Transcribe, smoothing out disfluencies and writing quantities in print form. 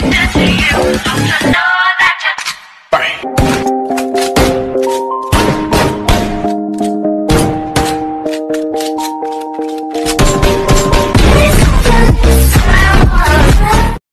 listen to you. Don't you know that you... Bang.